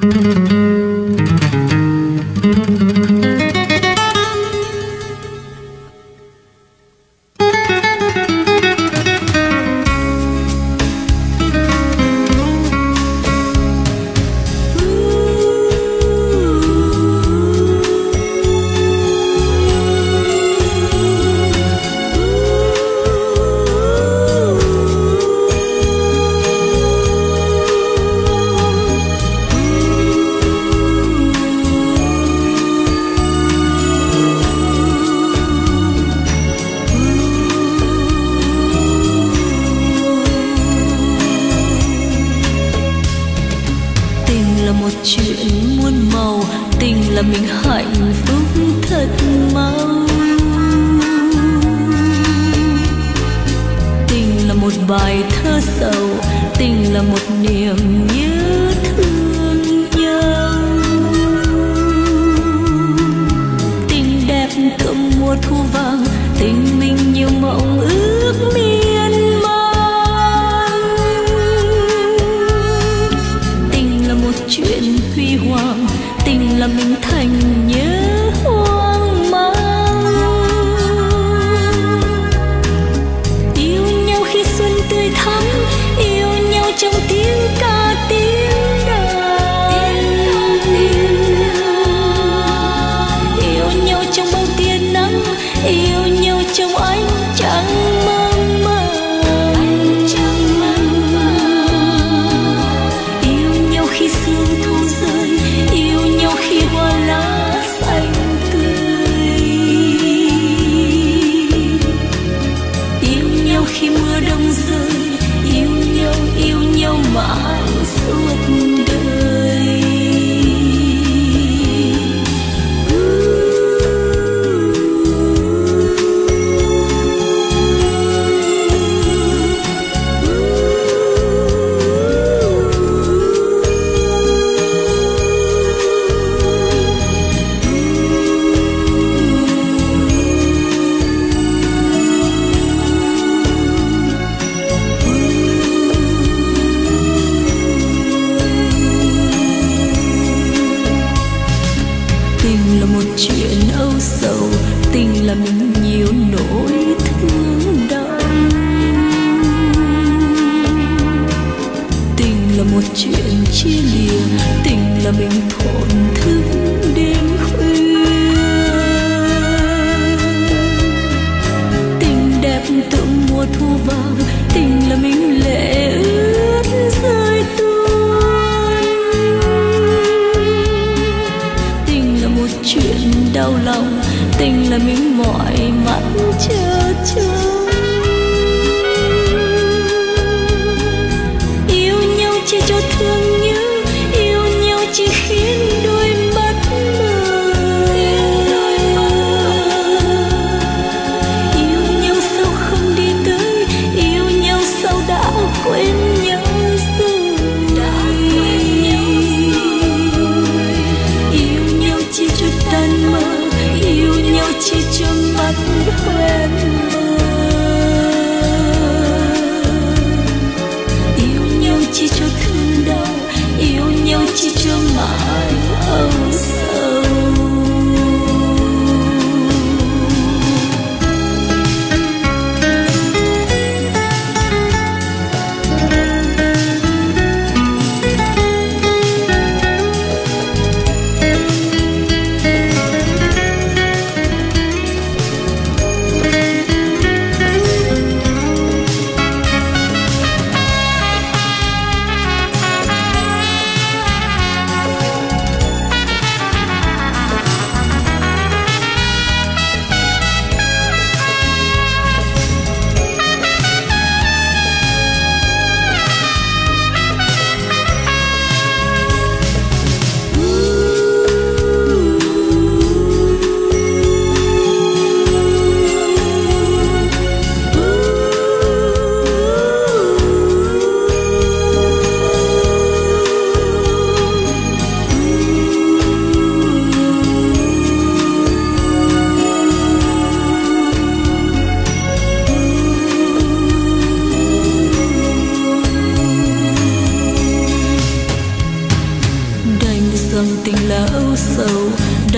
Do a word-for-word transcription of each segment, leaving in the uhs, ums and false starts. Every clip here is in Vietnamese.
Yêu nhau sao không đi tới, yêu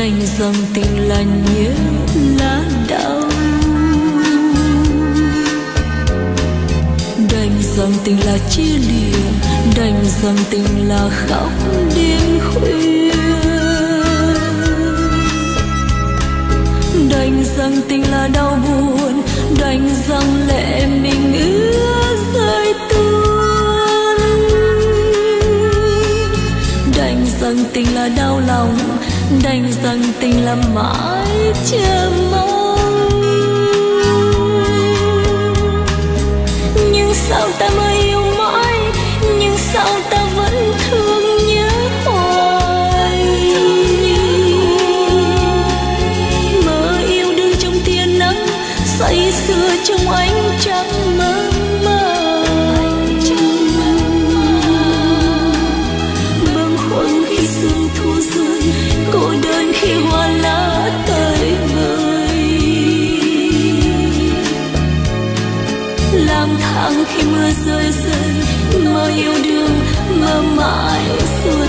đành rằng tình là nhớ lá đau, đành rằng tình là chia lìa, đành rằng tình là khóc đêm khuya, đành rằng tình là đau buồn, đành rằng lệ mình ứa rơi tuôn, đành rằng tình là đau lòng, đành rằng tình là mãi chờ mong. Nhưng sao ta mới yêu mãi, nhưng sao ta vẫn thương nhớ hoài. Mơ yêu đương trong tia nắng, say sưa trong ánh trăng mơ màng. Bâng khuâng khi sương thu rơi, cô đơn khi hoa lá tơi bời, lang thang khi mưa rơi rơi, mơ yêu đương mơ mãi xuôi.